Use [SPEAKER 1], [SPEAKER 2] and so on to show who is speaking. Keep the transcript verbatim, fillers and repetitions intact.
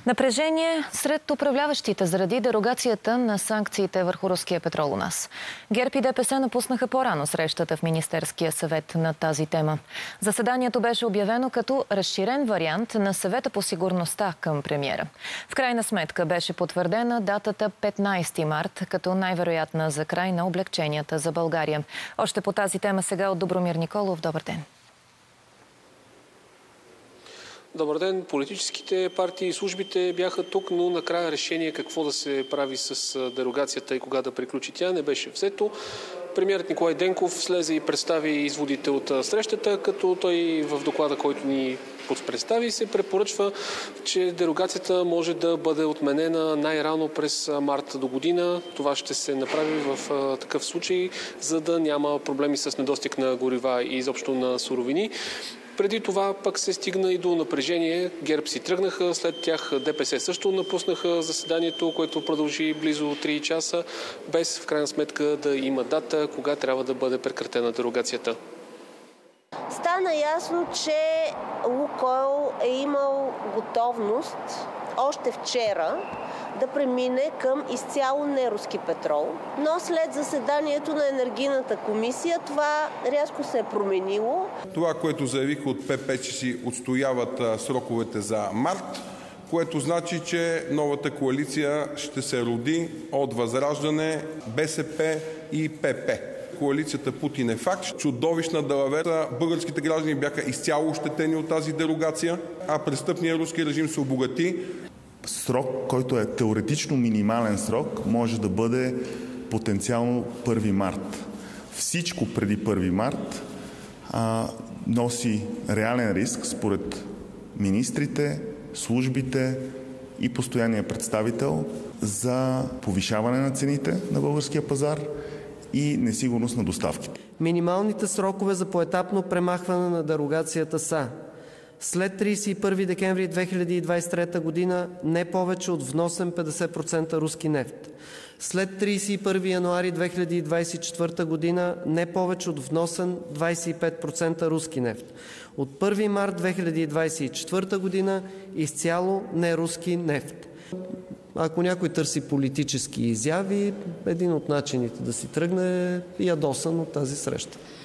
[SPEAKER 1] Напрежение сред управляващите заради дерогацията на санкциите върху руския петрол у нас. ГЕРБ и ДПС напуснаха по-рано срещата в Министерския съвет на тази тема. Заседанието беше обявено като разширен вариант на съвета по сигурността към премиера. В крайна сметка беше потвърдена датата петнайсети март като най-вероятна за край на облекченията за България. Още по тази тема сега от Добромир Николов. Добър ден.
[SPEAKER 2] Добър ден. Политическите партии и службите бяха тук, но накрая решение какво да се прави с дерогацията и кога да приключи тя не беше взето. Премиерът Николай Денков слезе и представи изводите от срещата, като той в доклада, който ни представи, се препоръчва, че дерогацията може да бъде отменена най-рано през март до година. Това ще се направи в такъв случай, за да няма проблеми с недостиг на горива и изобщо на суровини. Преди това пък се стигна и до напрежение. ГЕРБ си тръгнаха, след тях ДПС също напуснаха заседанието, което продължи близо три часа, без в крайна сметка да има дата, кога трябва да бъде прекратена дерогацията.
[SPEAKER 3] Стана ясно, че Лукойл е имал готовност още вчера да премине към изцяло неруски петрол. Но след заседанието на енергийната комисия това рязко се е променило.
[SPEAKER 4] Това, което заявиха от ПП, че си отстояват сроковете за март, което значи, че новата коалиция ще се роди от Възраждане, БСП и ПП. Коалицията Путин е факт. Чудовищна далавера. Българските граждани бяха изцяло ощетени от тази дерогация, а престъпният руски режим се обогати.
[SPEAKER 5] Срок, който е теоретично минимален срок, може да бъде потенциално първи март. Всичко преди първи март а, носи реален риск според министрите, службите и постоянния представител за повишаване на цените на българския пазар и несигурност на доставките.
[SPEAKER 6] Минималните срокове за поетапно премахване на дерогацията са: след трийсет и първи декември две хиляди двадесет и трета година не повече от вносен петдесет процента руски нефт. След трийсет и първи януари две хиляди двадесет и четвърта година не повече от вносен двадесет и пет процента руски нефт. От първи март две хиляди двадесет и четвърта година изцяло неруски нефт. Ако някой търси политически изяви, един от начините да си тръгне е ядосан от тази среща.